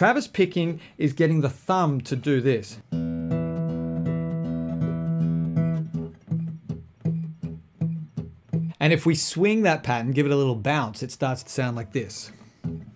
Travis picking is getting the thumb to do this. And if we swing that pattern, give it a little bounce, it starts to sound like this.